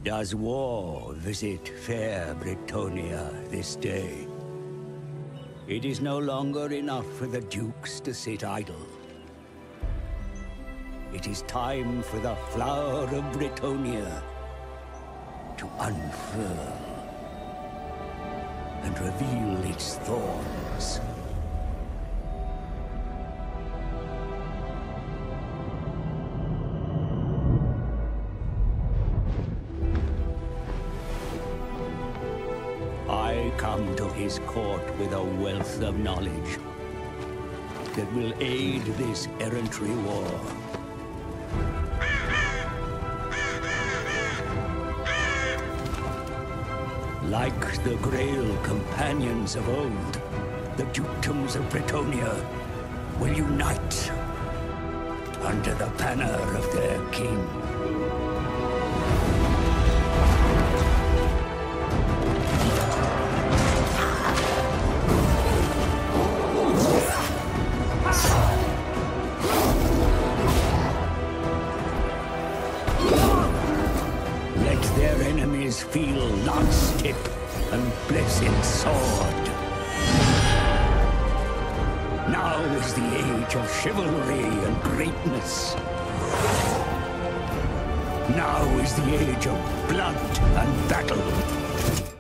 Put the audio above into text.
Does war visit fair Bretonnia this day? It is no longer enough for the dukes to sit idle. It is time for the flower of Bretonnia to unfurl and reveal its thorns. I come to his court with a wealth of knowledge that will aid this errantry war. Like the Grail companions of old, the dukedoms of Bretonnia will unite under the banner of their king. Let their enemies feel lance tip and blessed sword. Now is the age of chivalry and greatness. Now is the age of blood and battle.